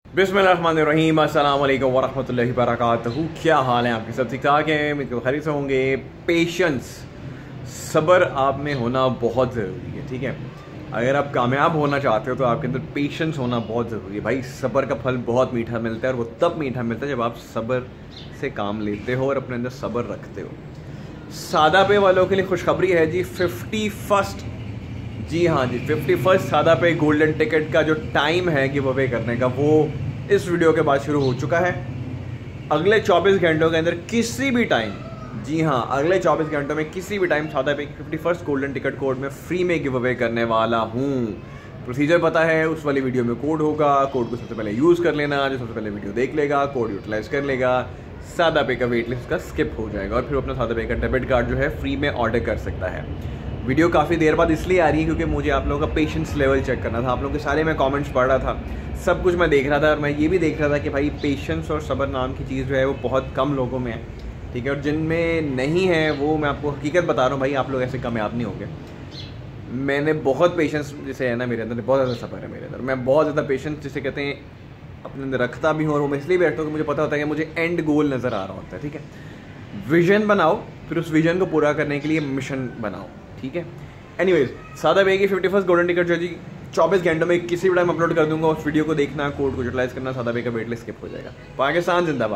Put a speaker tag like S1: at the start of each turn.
S1: बिस्मिल्लाहिर्रहमानिर्रहीम, अस्सलाम वालेकुम वरहमतुल्लाहि वबरकातुहू। क्या हाल है आपके? सब ठीक ठाक हैं? मेरे खैरियत से होंगे। पेशेंस, सब्र आप में होना बहुत ज़रूरी है। ठीक है, अगर आप कामयाब होना चाहते हो तो आपके अंदर पेशेंस होना बहुत ज़रूरी है। भाई, सब्र का फल बहुत मीठा मिलता है, और वो तब मीठा मिलता है जब आप सब्र से काम लेते हो और अपने अंदर सब्र रखते हो। सादा पे वालों के लिए खुशखबरी है जी, 51st, जी हाँ जी, 51st सादा पे गोल्डन टिकट का जो टाइम है गिव अवे करने का, वो इस वीडियो के बाद शुरू हो चुका है। अगले 24 घंटों के अंदर किसी भी टाइम, जी हाँ, अगले 24 घंटों में किसी भी टाइम सादा पे 51st गोल्डन टिकट कोड में फ्री में गिव अवे करने वाला हूँ। प्रोसीजर पता है, उस वाली वीडियो में कोड होगा। कोड को सबसे पहले यूज़ कर लेना। जो सबसे पहले वीडियो देख लेगा, कोड यूटिलाइज कर लेगा, सादा पे का वेट लिस्ट का स्किप हो जाएगा और फिर अपना सादा पे का डेबिट कार्ड जो है फ्री में ऑर्डर कर सकता है। वीडियो काफ़ी देर बाद इसलिए आ रही है क्योंकि मुझे आप लोगों का पेशेंस लेवल चेक करना था। आप लोगों के सारे मैं कमेंट्स पढ़ रहा था, सब कुछ मैं देख रहा था, और मैं ये भी देख रहा था कि भाई पेशेंस और सब्र नाम की चीज़ जो है वो बहुत कम लोगों में है। ठीक है, और जिनमें नहीं है वो मैं आपको हकीकत बता रहा हूँ भाई, आप लोग ऐसे कामयाब नहीं होंगे। मैंने बहुत पेशेंस जैसे है ना मेरे अंदर, बहुत ज़्यादा सब्र है मेरे अंदर। मैं बहुत ज़्यादा पेशेंस जिसे कहते हैं अपने अंदर रखता भी हूँ, और वो मैं इसलिए भी रखता हूँ कि मुझे पता होता है कि मुझे एंड गोल नज़र आ रहा होता है। ठीक है, विजन बनाओ, फिर उस विजन को पूरा करने के लिए मिशन बनाओ। ठीक है, एनीवेज, सादा पे की 51st गोल्डन टिकट जो जी 24 घंटों में किसी भी टाइम अपलोड कर दूंगा। उस वीडियो को देखना, कोड को यूटिलाइज करना, सादा पे का वेट लिस्ट स्किप हो जाएगा। पाकिस्तान जिंदाबाद।